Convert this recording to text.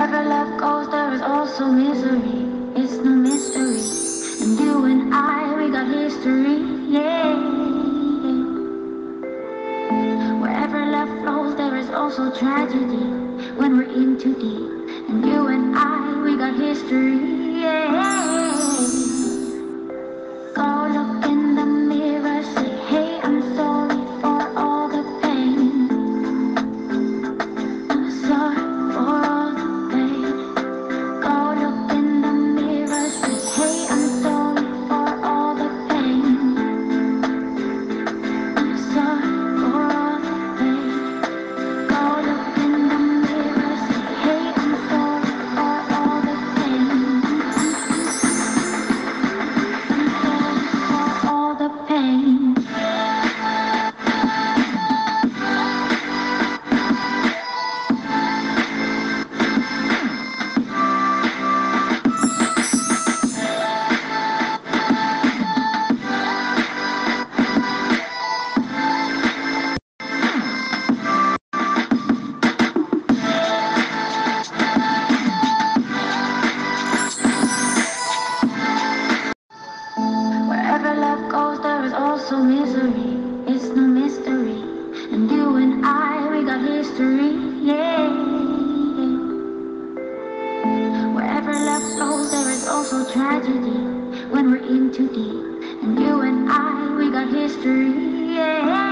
Wherever love goes, there is also misery. It's no mystery. And you and I, we got history. Yeah. Wherever love flows, there is also tragedy. When we're in too deep. And you and I, we got history. Yeah. Go look in the mirror, say, hey, I'm sorry for all the pain. I'm sorry for all the pain. Go look in the mirror, say, hey, I'm sorry for all the pain. I'm sorry for all the pain. Go look in the mirror, say, hey, I'm sorry for all the pain. I'm sorry for all the pain. Wherever love goes, there is also misery. It's no mystery. And you and I, we got history. Yeah. Wherever love flows, there is also tragedy. When we're in too deep. And you and I, we got history. Yeah.